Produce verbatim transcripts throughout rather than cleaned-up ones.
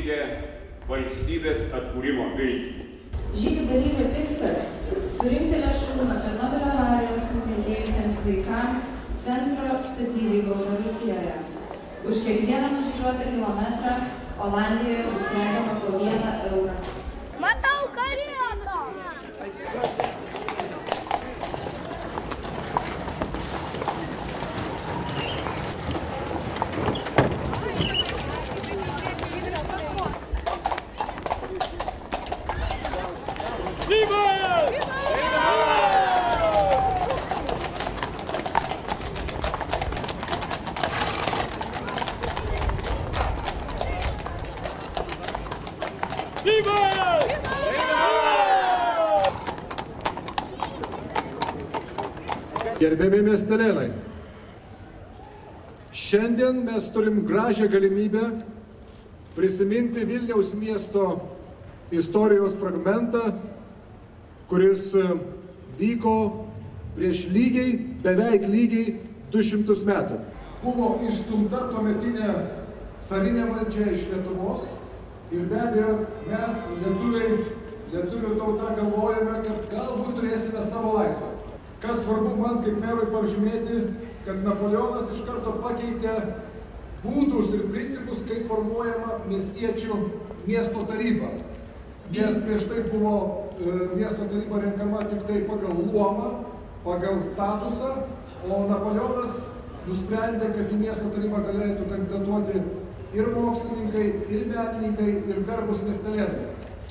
suteikia valstybės atkūrimo viltį. Žygio dalyvių tikslas – surinkti lėšų nuo Černobylio avarijos nukentėjusiems vaikams centro statybai Baltarusijoje. Už kiekvieną nužygiuotą kilometrą Olandijoje bus mokama po vieną eurą. Matau karietą! Gerbiami miestelėnai, šiandien mes turim gražią galimybę prisiminti Vilniaus miesto istorijos fragmentą, kuris vyko prieš lygiai, beveik lygiai du šimtus metų. Buvo išstumta tuometinė carinė valdžia iš Lietuvos ir be abejo mes, lietuviai, lietuvių tauta, galvojame, kad galbūt turėsime savo laisvę. Kas svarbu man kaip merui pažymėti, kad Napoleonas iš karto pakeitė būdus ir principus, kaip formuojama miestiečių miesto taryba. Nes prieš tai buvo e, miesto taryba renkama tik tai pagal luomą, pagal statusą, o Napoleonas nusprendė, kad į miesto tarybą galėtų kandidatuoti ir mokslininkai, ir menininkai, ir garbūs miestelėnai.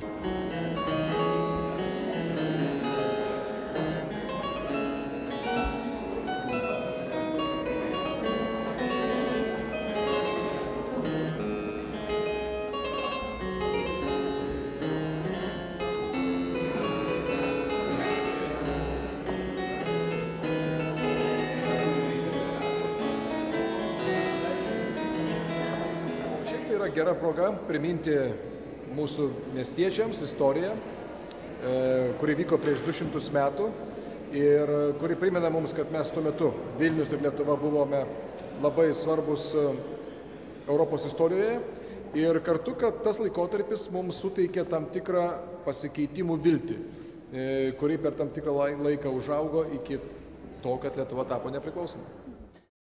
Tai yra gera proga priminti mūsų miestiečiams istoriją, kuri vyko prieš du šimtus metų ir kuri primena mums, kad mes tuo metu, Vilnius ir Lietuva, buvome labai svarbus Europos istorijoje ir kartu, kad tas laikotarpis mums suteikė tam tikrą pasikeitimų viltį, kuri per tam tikrą laiką užaugo iki to, kad Lietuva tapo nepriklausoma.